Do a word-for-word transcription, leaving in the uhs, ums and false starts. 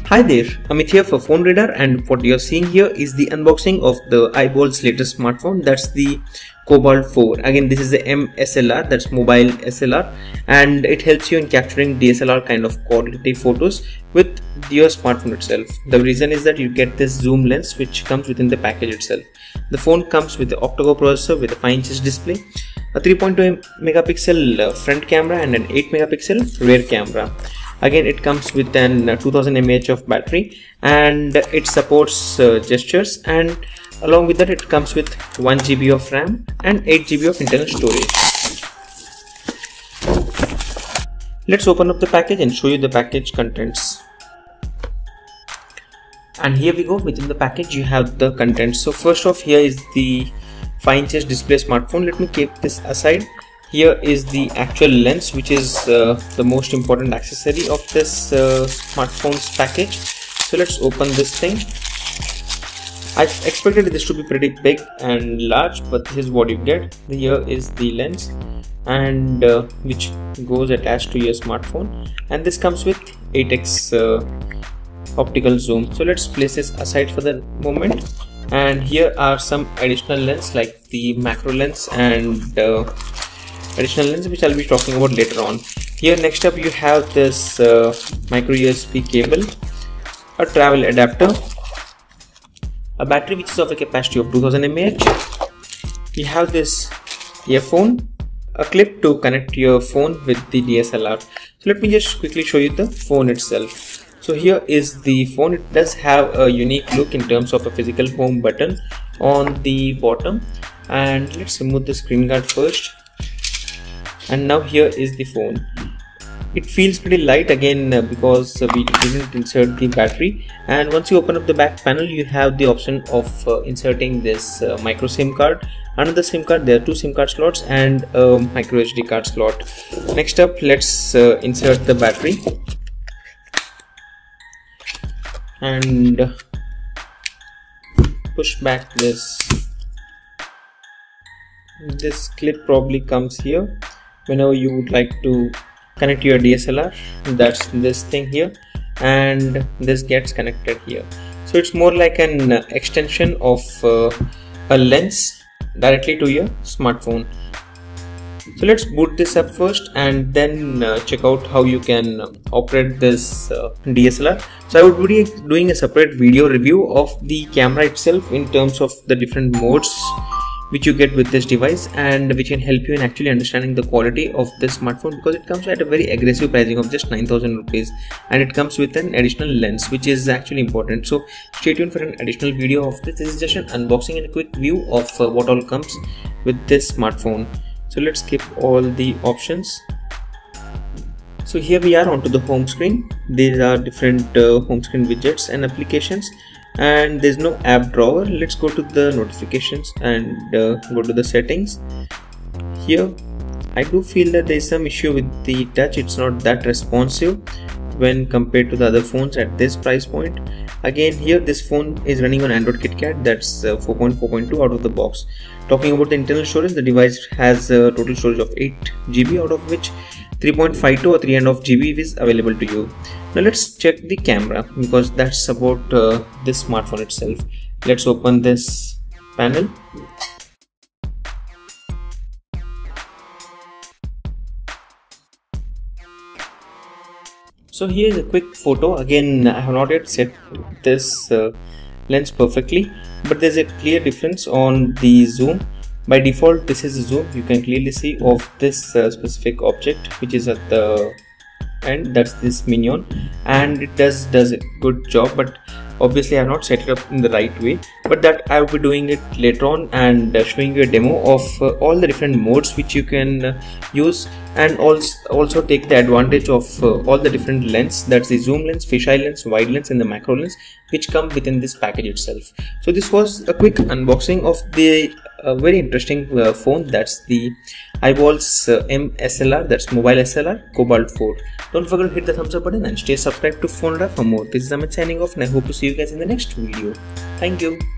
Hi there, Amit here for Phone Radar, and what you're seeing here is the unboxing of the iBold's latest smartphone. That's the Cobalt four. Again, this is the M S L R, that's mobile S L R, and it helps you in capturing D S L R kind of quality photos with your smartphone itself. The reason is that you get this zoom lens which comes within the package itself. The phone comes with the octa-core processor with a five inches display, a three point two megapixel front camera and an eight megapixel rear camera. Again, it comes with an uh, two thousand milliamp hour of battery, and it supports uh, gestures, and along with that it comes with one G B of RAM and eight G B of internal storage. Let's open up the package and show you the package contents. And here we go. Within the package you have the contents. So first off, here is the five inches display smartphone. Let me keep this aside. Here is the actual lens, which is uh, the most important accessory of this uh, smartphone's package. So let's open this thing. I expected this to be pretty big and large, but this is what you get. Here is the lens, and uh, which goes attached to your smartphone, and this comes with eight X uh, optical zoom. So let's place this aside for the moment. And here are some additional lenses like the macro lens and uh, additional lens, which I'll be talking about later on. Here next up you have this uh, micro U S B cable, a travel adapter, a battery which is of a capacity of two thousand milliamp hour. You have this earphone, a clip to connect your phone with the D S L R. So let me just quickly show you the phone itself. So here is the phone. It does have a unique look in terms of a physical home button on the bottom, and let's remove the screen guard first. And now here is the phone. It feels pretty light again uh, because uh, we didn't insert the battery. And once you open up the back panel, you have the option of uh, inserting this uh, micro SIM card. Another SIM card, there are two SIM card slots and a micro S D card slot. Next up, let's uh, insert the battery. And push back this. This clip probably comes here whenever you would like to connect your D S L R. That's this thing here, and this gets connected here. So it's more like an extension of uh, a lens directly to your smartphone. So let's boot this up first, and then uh, check out how you can operate this uh, D S L R. So I would be doing a separate video review of the camera itself in terms of the different modes which you get with this device, and which can help you in actually understanding the quality of this smartphone, because it comes at a very aggressive pricing of just nine thousand rupees, and it comes with an additional lens, which is actually important. So stay tuned for an additional video of this. This is just an unboxing and a quick view of uh, what all comes with this smartphone. So let's skip all the options. So here we are onto the home screen. These are different uh, home screen widgets and applications, and there's no app drawer. Let's go to the notifications and uh, go to the settings. Here I do feel that there's some issue with the touch. It's not that responsive when compared to the other phones at this price point. Again, here this phone is running on Android KitKat, that's uh, four point four point two out of the box. Talking about the internal storage, the device has a total storage of eight G B, out of which three point five two or three point five G B is available to you. Now let's check the camera, because that's about uh, this smartphone itself. Let's open this panel. So here is a quick photo. Again, I have not yet set this uh, lens perfectly, but there's a clear difference on the zoom. By default, this is a zoom you can clearly see of this uh, specific object, which is at the end. That's this minion, and it does does a good job, but obviously I have not set it up in the right way. But that I will be doing it later on, and uh, showing you a demo of uh, all the different modes which you can uh, use, and also also take the advantage of uh, all the different lens. That's the zoom lens, fisheye lens, wide lens, and the macro lens, which come within this package itself. So this was a quick unboxing of the uh, very interesting uh, phone. That's the iBold's uh, M S L R, that's mobile S L R Cobalt four. Don't forget to hit the thumbs up button and stay subscribed to Phone Radar for more. This is Amit signing off, and I hope to see you guys in the next video. Thank you.